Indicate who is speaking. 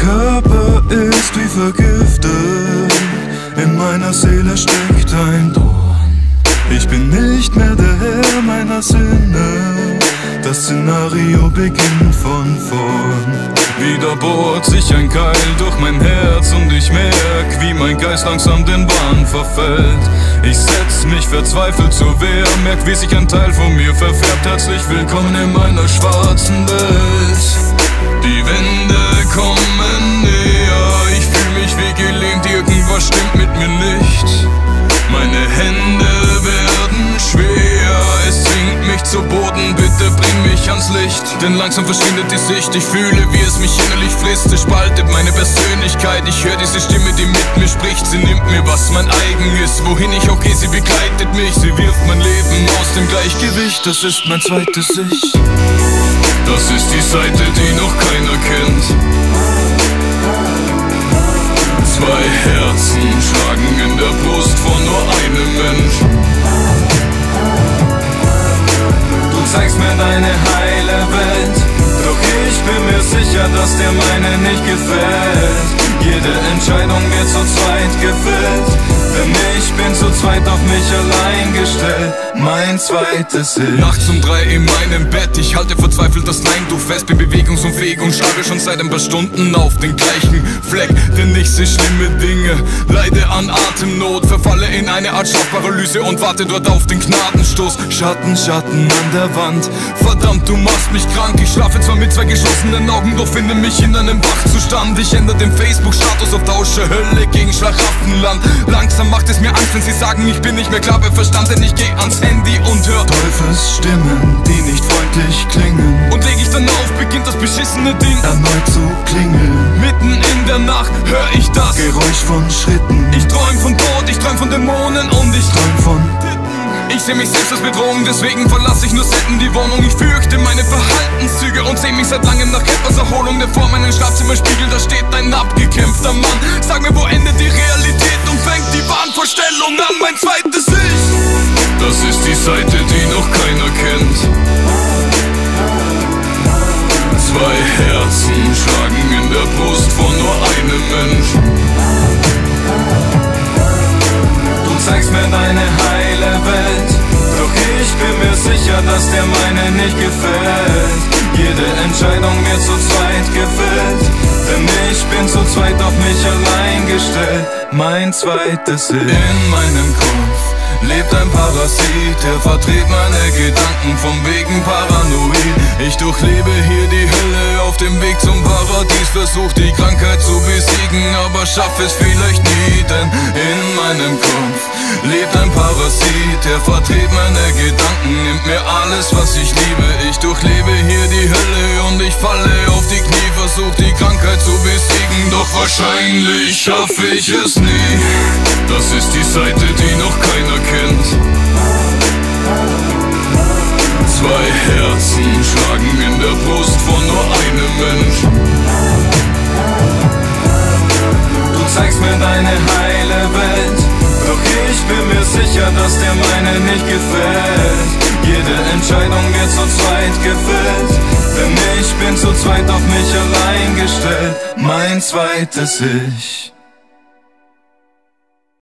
Speaker 1: Körper ist wie vergiftet, in meiner Seele steckt ein Dorn. Ich bin nicht mehr der Herr meiner Sinne, das Szenario beginnt von vorn. Wieder bohrt sich ein Keil durch mein Herz und ich merk, wie mein Geist langsam den Wahn verfällt. Ich setz mich verzweifelt zur Wehr, merk, wie sich ein Teil von mir verfärbt. Herzlich willkommen in meiner schwarzen Welt. Die Wände kommen näher, ich fühl mich wie gelähmt, irgendwas stimmt mit mir nicht. Meine Hände werden schwer, es zwingt mich zu Boden, bitte bring mich ans Licht. Denn langsam verschwindet die Sicht, ich fühle, wie es mich innerlich frisst. Es spaltet meine Persönlichkeit, ich höre diese Stimme, die mit mir spricht. Sie nimmt mir, was mein eigen ist, wohin ich auch gehe, sie begleitet mich. Sie wirft mein Leben aus dem Gleichgewicht, das ist mein zweites Ich. Das ist die Seite, die noch keiner kennt. Zwei Herzen schlagen in der Brust von nur einem Mensch. Du zeigst mir deine heile Welt, doch ich bin mir sicher, dass dir meine nicht gefällt. Jede Entscheidung wird zu zweit gefällt, denn ich bin zu zweit auf mich allein gestellt. Mein zweites Ich. Nachts um 3 in meinem Bett, ich halte verzweifelt das Leintuch fest, bin bewegungsunfähig und schlage schon seit ein paar Stunden auf den gleichen Fleck. Denn ich sehe schlimme Dinge, leide an Atemnot, verfalle in eine Art Schlafparalyse und warte dort auf den Gnadenstoß. Schatten, Schatten an der Wand, verdammt, du machst mich krank. Ich schlafe zwar mit zwei geschlossenen Augen, doch finde mich in einem Wachzustand. Ich ändere den Facebook-Status auf Tausche Hölle gegen Schlaraffenland. Langsam macht es mir Angst, wenn sie sagen, ich bin nicht mehr klar bei Verstand, denn ich geh ans Handy und hör Teufelsstimmen, die nicht freundlich klingen. Und leg ich dann auf, beginnt das beschissene Ding erneut zu klingeln. Mitten in der Nacht hör ich das Geräusch von Schritten. Ich träum von Tod, ich träum von Dämonen und ich träum von Titten. Ich seh mich selbst als Bedrohung, deswegen verlasse ich nur selten die Wohnung. Ich fürchte meine Verhaltenszüge und seh mich seit langem nach etwas Erholung. Denn vor meinem Schlafzimmerspiegel, da steht ein abgekämpfter Mann. Sag mir, wo endet die Realität und fängt die Wahnvorstellung an? Mein zweites Ich. Das ist die Seite, die noch keiner kennt. Zwei Herzen schlagen in der Brust von nur einem Mensch. Du zeigst mir deine heile Welt, doch ich bin mir sicher, dass dir meine nicht gefällt. Jede Entscheidung wird zu zweit gefällt, denn ich bin zu zweit auf mich allein gestellt. Mein zweites Ich. In meinem Kopf lebt ein Parasit, der verdreht meine Gedanken vom wegen paranoid. Ich durchlebe hier die Hölle auf dem Weg zum Paradies, versuch die Krankheit zu besiegen, aber schaff es vielleicht nie, denn in meinem Kopf lebt ein Parasit, der verdreht meine Gedanken, nimmt mir alles, was ich liebe. Ich durchlebe hier die Hölle und ich falle auf die Knie, versuch die Krankheit zu besiegen, doch wahrscheinlich schaff ich es nie. Das ist die Seite, die noch keiner kennt. Zwei Herzen schlagen in der Brust von nur einem Mensch. Du zeigst mir deine heile Welt, doch ich bin mir sicher, dass dir meine nicht gefällt. Jede Entscheidung wird zu zweit gefällt, denn ich bin zu zweit auf mich allein gestellt. Mein zweites Ich.